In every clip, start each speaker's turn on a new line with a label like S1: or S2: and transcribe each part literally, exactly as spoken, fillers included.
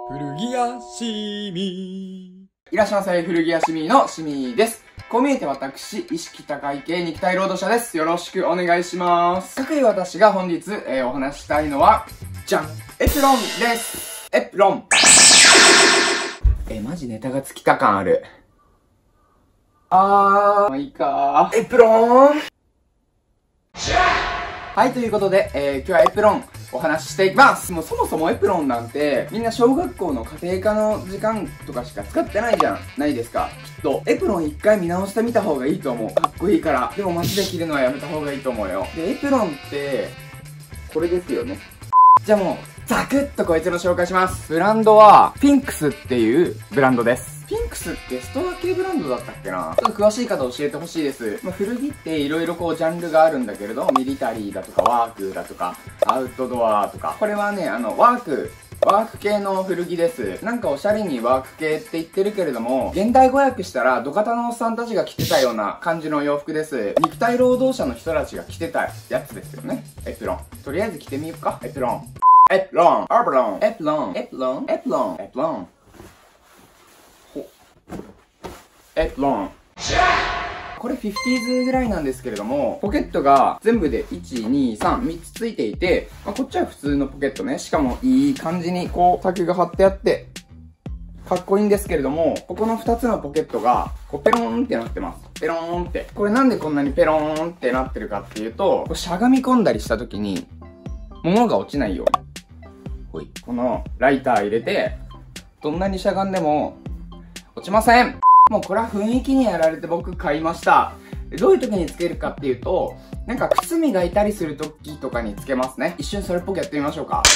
S1: 古着屋しみ。
S2: いらっしゃいませ、古着屋しみのしみです。こう見えて私、意識高い系肉体労働者です。よろしくお願いします。各位私が本日、えー、お話したいのは、じゃんエプロンです。エプロン。えー、マジネタが尽きた感ある。あー、まあいいかー。エプロン。はい、ということで、えー、今日はエプロンお話ししていきます。もうそもそもエプロンなんて、みんな小学校の家庭科の時間とかしか使ってないじゃん。ないですか。きっと。エプロン一回見直してみた方がいいと思う。かっこいいから。でもマジで着るのはやめた方がいいと思うよ。で、エプロンって、これですよね。じゃあもう、ザクッとこいつの紹介します。ブランドは、ピンクスっていうブランドです。ピンクスってストア系ブランドだったっけな。ちょっと詳しい方教えてほしいです。まあ、古着って色々こうジャンルがあるんだけれど、ミリタリーだとかワークだとか、アウトドアとか。これはね、あの、ワーク、ワーク系の古着です。なんかおしゃれにワーク系って言ってるけれども、現代語訳したら、土方のおっさんたちが着てたような感じの洋服です。肉体労働者の人たちが着てたやつですよね。エプロン。とりあえず着てみようか。エプロン。エプロン。エプロン。エプロン。エプロン。エプロン。エプロン。エプロン。これフィフティーズぐらいなんですけれども、ポケットが全部でいち、に、さん、みっつついていて、まあ、こっちは普通のポケットね。しかもいい感じにこう、タグが貼ってあって、かっこいいんですけれども、ここのふたつのポケットが、こうペローンってなってます。ペローンって。これなんでこんなにペローンってなってるかっていうと、こうしゃがみ込んだりした時に、物が落ちないように。ほい。このライター入れて、どんなにしゃがんでも、落ちません。もうこれは雰囲気にやられて僕買いました。どういう時につけるかっていうと、なんか靴磨いたりする時とかにつけますね。一瞬それっぽくやってみましょうか。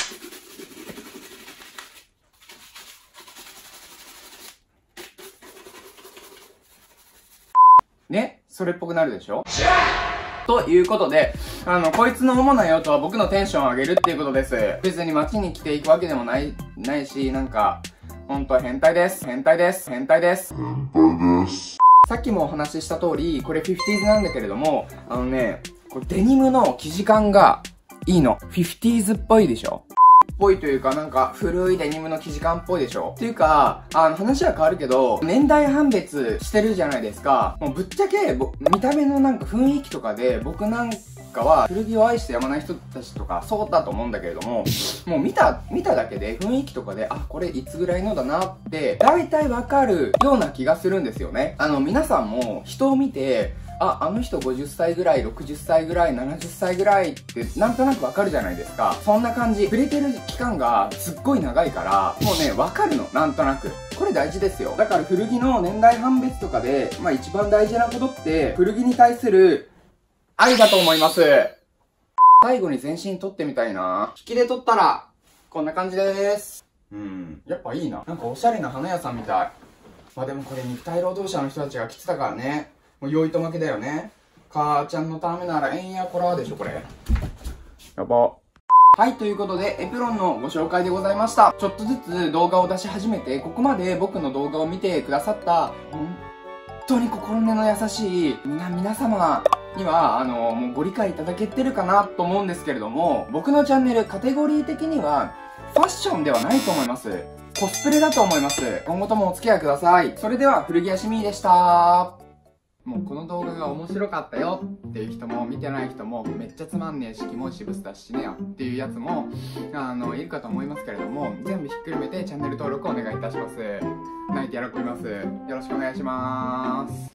S2: ね、それっぽくなるでしょ？ということで、あの、こいつの主な用途は僕のテンションを上げるっていうことです。別に街に来ていくわけでもない、ないし、なんか、ほんと変態です。変態です。変態です。変態です。さっきもお話しした通り、これフィフティーズなんだけれども、あのね、これデニムの生地感がいいの。フィフティーズっぽいでしょ？っぽいというか、なんか古いデニムの生地感っぽいでしょっていうか、あの話は変わるけど、年代判別してるじゃないですか。もうぶっちゃけ、見た目のなんか雰囲気とかで、僕なんかは古着を愛してやまない人たちとかそうだと思うんだけれども、もう見た、見ただけで雰囲気とかで、あ、これいつぐらいのだなって、大体わかるような気がするんですよね。あの、皆さんも人を見て、あ、あの人ごじゅっさいぐらい、ろくじゅっさいぐらい、ななじゅっさいぐらいってなんとなくわかるじゃないですか。そんな感じ。触れてる期間がすっごい長いから、もうね、わかるの。なんとなく。これ大事ですよ。だから古着の年代判別とかで、まあ一番大事なことって、古着に対する愛だと思います。最後に全身撮ってみたいな。引きで撮ったら、こんな感じです。うん。やっぱいいな。なんかおしゃれな花屋さんみたい。まあでもこれ肉体労働者の人たちが来てたからね。もう酔いと負けだよね。母ちゃんのためならえんやこらでしょ、これ。やば。はい、ということで、エプロンのご紹介でございました。ちょっとずつ動画を出し始めて、ここまで僕の動画を見てくださった、本当に心根の優しい、みな、皆様には、あの、もうご理解いただけてるかなと思うんですけれども、僕のチャンネル、カテゴリー的には、ファッションではないと思います。コスプレだと思います。今後ともお付き合いください。それでは、古着屋しみでした。もうこの動画が面白かったよっていう人も見てない人もめっちゃつまんねえしキモいしブスだしねよっていうやつもあのいるかと思いますけれども、全部ひっくるめてチャンネル登録お願いいたします。泣いて喜びます。よろしくお願いします。